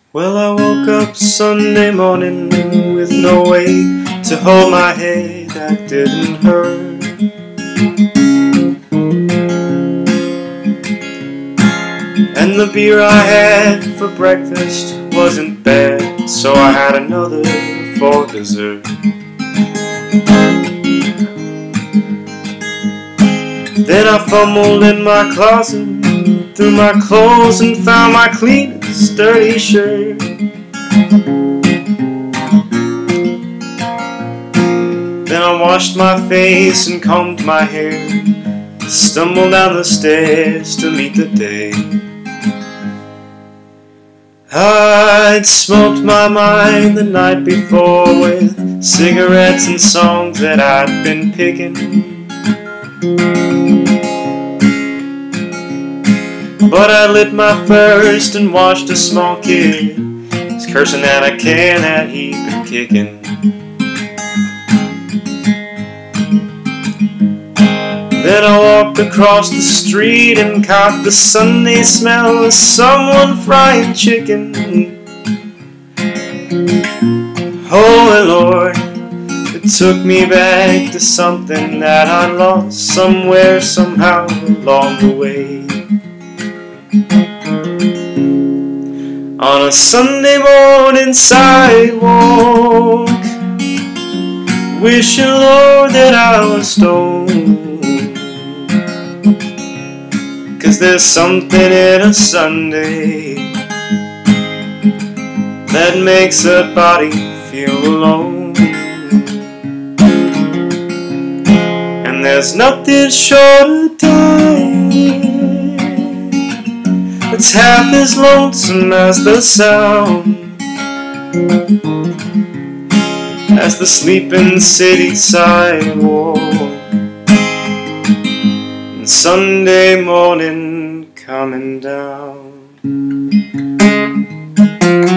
Well, I woke up Sunday morning with no way to hold my head that didn't hurt. And the beer I had for breakfast wasn't bad, so I had another for dessert. Then I fumbled in my closet, through my clothes, and found my cleanest dirty shirt. Then I washed my face and combed my hair, stumbled down the stairs to meet the day. I'd smoked my mind the night before with cigarettes and songs that I'd been picking. But I lit my first and watched a small kid cursing at a can that he'd been kicking. Then I walked across the street and caught the Sunday smell of someone frying chicken. Oh Lord, it took me back to something that I lost somewhere, somehow along the way. On a Sunday morning sidewalk, wishing, Lord, that I was stoned. 'Cause there's something in a Sunday that makes a body feel alone. And there's nothing short of dying it's half as lonesome as the sound, as the sleeping city sidewalk, and Sunday morning coming down.